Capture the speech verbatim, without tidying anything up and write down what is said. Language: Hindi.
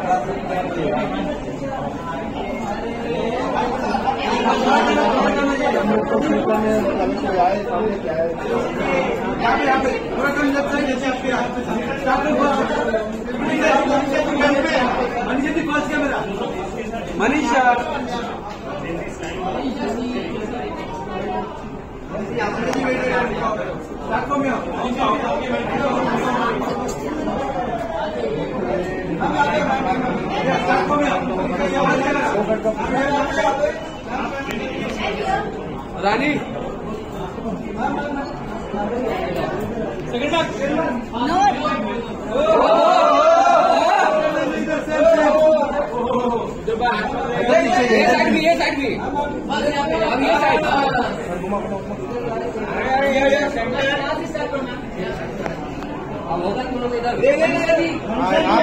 मनीषा रानी ये साइड भी ये साइड भी अब ये साइड अब होगा तुम लोग इधर